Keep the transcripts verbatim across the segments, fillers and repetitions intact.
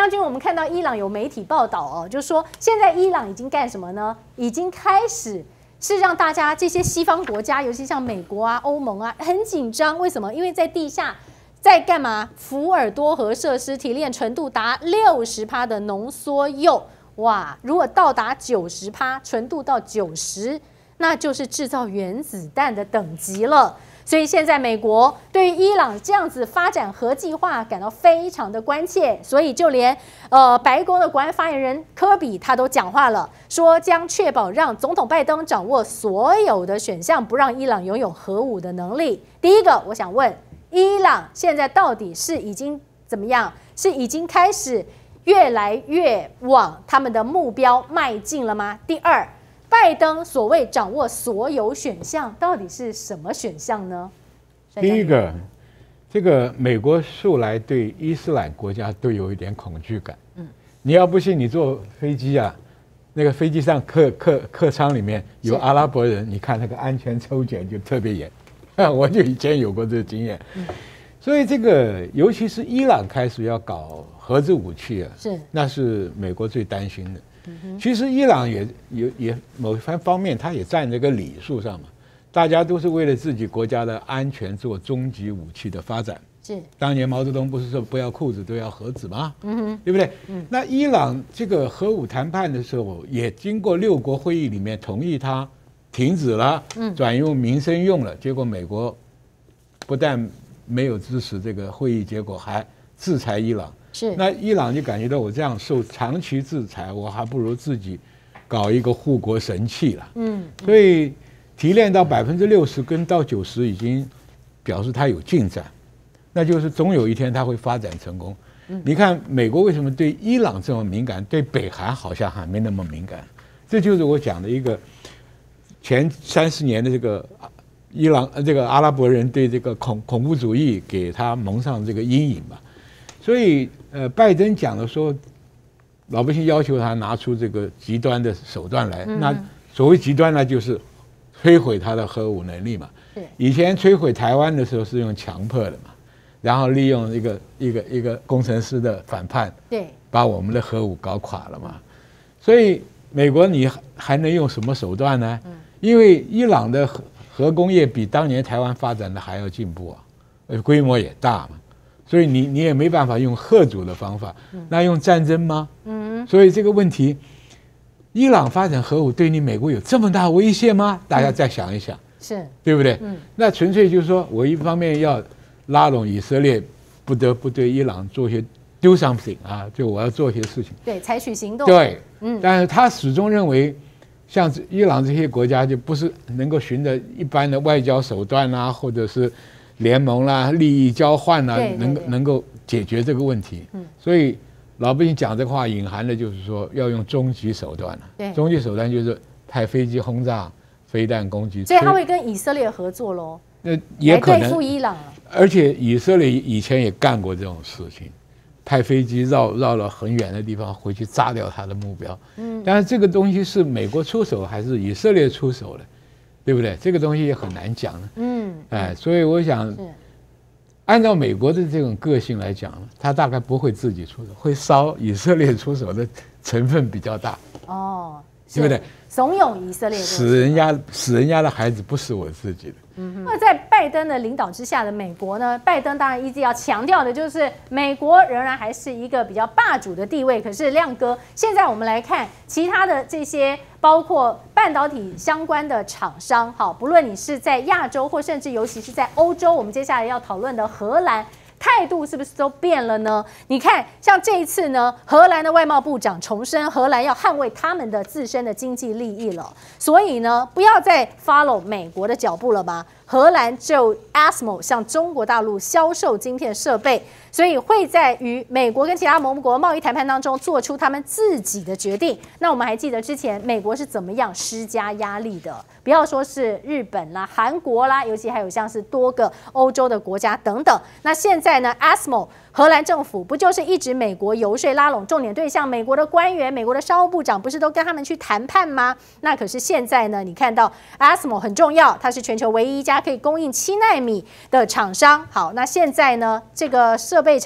将军，我们看到伊朗有媒体报道哦，就说现在伊朗已经干什么呢？已经开始是让大家这些西方国家，尤其像美国啊、欧盟啊，很紧张。为什么？因为在地下在干嘛？福尔多核设施提炼纯度达六十趴的浓缩铀，哇！如果到达九十趴，纯度到九十，那就是制造原子弹的等级了。所以现在美国对于伊朗这样子发展核计划感到非常的关切，所以就连呃白宫的国安发言人科比他都讲话了，说将确保让总统拜登掌握所有的选项，不让伊朗拥有核武的能力。第一个，我想问，伊朗现在到底是已经怎么样？是已经开始越来越往他们的目标迈进了吗？第二，拜登所谓掌握所有选项，到底是什么选项呢？ 第一个，这个美国素来对伊斯兰国家都有一点恐惧感。嗯，你要不信，你坐飞机啊，那个飞机上客客客舱里面有阿拉伯人，你看那个安全抽检就特别严。我就以前有过这个经验。嗯，所以这个尤其是伊朗开始要搞核子武器啊，是那是美国最担心的。其实伊朗也也也某一方面，它也站这个理数上嘛，大家都是为了自己国家的安全做终极武器的发展。是当年毛泽东不是说不要裤子都要核子吗？嗯哼，对不对？嗯，那伊朗这个核武谈判的时候，也经过六国会议里面同意它停止了，嗯，转用民生用了，结果美国不但没有支持这个会议结果，还制裁伊朗。是，那伊朗就感觉到我这样受长期制裁，我还不如自己搞一个护国神器了。嗯，所以提炼到百分之六十跟到九十已经表示它有进展，那就是总有一天它会发展成功。嗯，你看美国为什么对伊朗这么敏感，对北韩好像还没那么敏感？这就是我讲的一个前三十年的这个伊朗这个阿拉伯人对这个恐恐怖主义给他蒙上这个阴影吧。所以，呃，拜登讲的说，老百姓要求他拿出这个极端的手段来。嗯、那所谓极端呢，就是摧毁他的核武能力嘛。以前摧毁台湾的时候是用强迫的嘛，然后利用一个一个一个工程师的反叛，对，把我们的核武搞垮了嘛。所以，美国你还能用什么手段呢？嗯、因为伊朗的核核工业比当年台湾发展的还要进步啊，呃，规模也大嘛。所以你你也没办法用嚇阻的方法，那用战争吗？嗯，所以这个问题，伊朗发展核武对你美国有这么大威胁吗？大家再想一想，是对不对？嗯，那纯粹就是说我一方面要拉拢以色列，不得不对伊朗做些 do something 啊，就我要做些事情， 对，采取行动。 对，嗯，但是他始终认为，像伊朗这些国家就不是能够循着一般的外交手段啊，或者是联盟啦、利益交换啦，能够能够解决这个问题。嗯，所以老百姓讲这话隐含的就是说要用终极手段了。对，终极手段就是派飞机轰炸、飞弹攻击。 所以他会跟以色列合作喽。 那也可能对付伊朗了。 而且以色列以前也干过这种事情，派飞机绕绕了很远的地方回去炸掉他的目标。嗯，但是这个东西是美国出手还是以色列出手的？对不对？这个东西也很难讲的。嗯，哎，所以我想，按照美国的这种个性来讲，他大概不会自己出手，会烧以色列出手的成分比较大。哦，对不对？ 怂恿以色列死人家死人家的孩子不是我自己的。 嗯，那在拜登的领导之下的美国呢？拜登当然一直要强调的就是，美国仍然还是一个比较霸主的地位。可是亮哥，现在我们来看其他的这些，包括半导体相关的厂商，好，不论你是在亚洲，或甚至尤其是在欧洲，我们接下来要讨论的荷兰。态度是不是都变了呢？你看，像这一次呢，荷兰的外贸部长重申，荷兰要捍卫他们的自身的经济利益了。所以呢，不要再 follow 美国的脚步了吧。荷兰就 A S M O 向中国大陆销售晶片设备，所以会在与美国跟其他盟国贸易谈判当中做出他们自己的决定。那我们还记得之前美国是怎么样施加压力的？不要说是日本啦、韩国啦，尤其还有像是多个欧洲的国家等等。那现在呢 ，A S M O 荷兰政府不就是一直美国游说拉拢重点对象，美国的官员、美国的商务部长不是都跟他们去谈判吗？那可是现在呢，你看到 A S M O 很重要，它是全球唯一一家可以供应七奈米的厂商。好，那现在呢，这个设备厂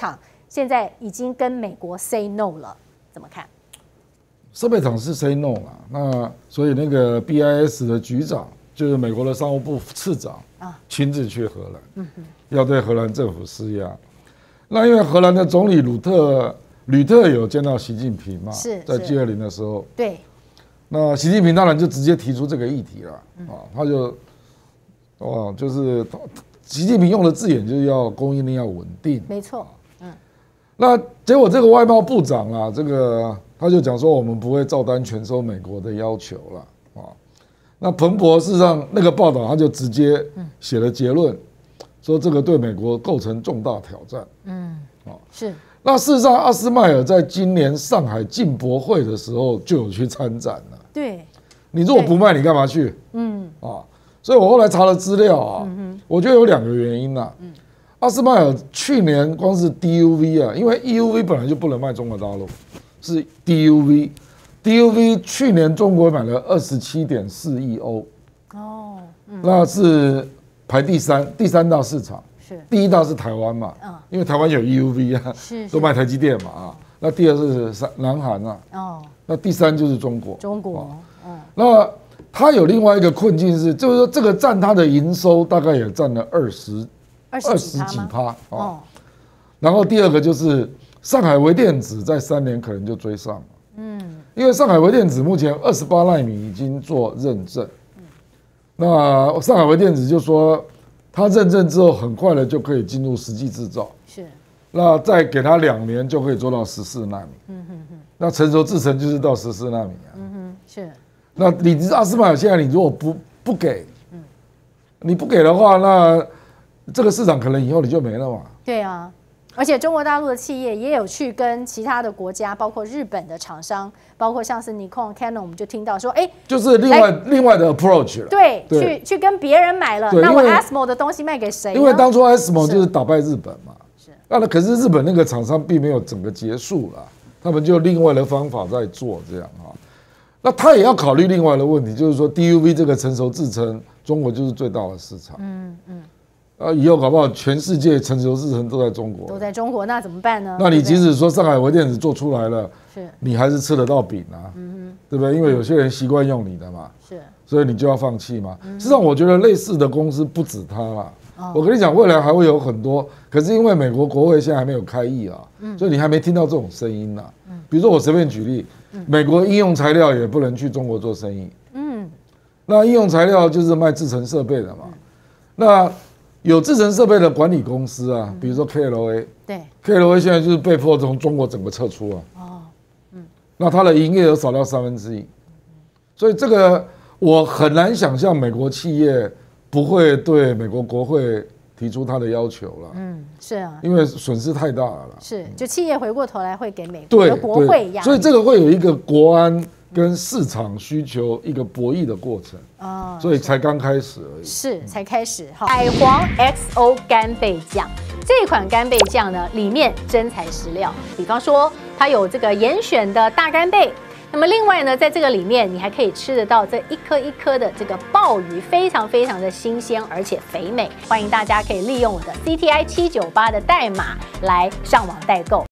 现在已经跟美国 say no 了，怎么看？ 设备厂是 say no 了，那所以那个 B I S 的局长就是美国的商务部次长啊，亲自去荷兰，嗯、要对荷兰政府施压。那因为荷兰的总理鲁特吕特有见到习近平嘛， 是在 G 二零的时候， 对， 那习近平当然就直接提出这个议题了啊，他就哦，就是习近平用的字眼就是要供应链要稳定， 没错，嗯， 那结果这个外贸部长啊，这个他就讲说我们不会照单全收美国的要求了啊。那彭博事实上那个报道他就直接写了结论，说这个对美国构成重大挑战。 嗯，哦，是。 那事实上，阿斯麦尔在今年上海进博会的时候就有去参展了。 对， 你如果不卖，你干嘛去？嗯，啊，所以我后来查了资料啊，我觉得有两个原因啊。嗯，阿斯麦尔去年光是 D U V 啊，因为 E U V 本来就不能卖中国大陆，是 D U V，D U V 去年中国买了二十七点四亿欧，哦，嗯，那是排第三，第三大市场。第一大是台湾嘛，嗯，因为台湾有 E U V 啊，是都卖台积电嘛啊。那第二是南韩啊，哦，那第三就是中国。 中国，嗯， 那它有另外一个困境是，就是说这个占它的营收大概也占了二十二十几趴哦。然后第二个就是上海微电子在三年可能就追上了，嗯，因为上海微电子目前二十八奈米已经做认证，那上海微电子就说。他认证之后，很快的就可以进入实际制造。是，那再给他两年就可以做到十四纳米。嗯哼哼。那成熟制程就是到十四纳米啊。嗯哼，是。那你阿斯麦尔现在你如果不不给，嗯，你不给的话，那这个市场可能以后你就没了嘛。 对啊。而且中国大陆的企业也有去跟其他的国家，包括日本的厂商，包括像是尼康、Canon， 我们就听到说，哎， 就是另外另外的 approach 了。 对，去去跟别人买了，那我 A S M O 的东西卖给谁？ 因为当初 A S M O 就是打败日本嘛。是。那可是日本那个厂商并没有整个结束了，他们就另外的方法在做这样啊。那他也要考虑另外的问题，就是说 D U V 这个成熟制程，中国就是最大的市场。嗯嗯。啊，以后搞不好全世界成熟制程都在中国， 都在中国，那怎么办呢？ 那你即使说上海微电子做出来了，是，你还是吃得到饼啊，嗯哼，对不对？因为有些人习惯用你的嘛，是，所以你就要放弃嘛。嗯、实际上，我觉得类似的公司不止它啦。哦、我跟你讲，未来还会有很多，可是因为美国国会现在还没有开议啊，嗯、所以你还没听到这种声音呐、啊。嗯、比如说我随便举例，嗯、美国应用材料也不能去中国做生意。嗯，那应用材料就是卖制程设备的嘛，嗯、那。有制程设备的管理公司啊，比如说 K L A， 对 ，K L A 现在就是被迫从中国整个撤出啊。哦，嗯，那它的营业额少掉三分之一，所以这个我很难想象美国企业不会对美国国会提出它的要求了。嗯，是啊，因为损失太大了啦。 是，就企业回过头来会给美国的国会压力， 所以这个会有一个国安跟市场需求一个博弈的过程。哦，所以才刚开始而已， 是才开始。好，海皇 X O 干贝酱这款干贝酱呢，里面真材实料，比方说它有这个严选的大干贝，那么另外呢，在这个里面你还可以吃得到这一颗一颗的这个鲍鱼，非常非常的新鲜而且肥美。欢迎大家可以利用我的 C T I 七九八的代码来上网代购。